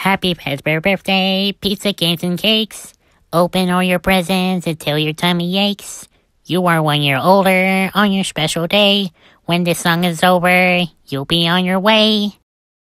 Happy Fazbear birthday, pizza, games, and cakes. Open all your presents until your tummy aches. You are 1 year older on your special day. When this song is over, you'll be on your way.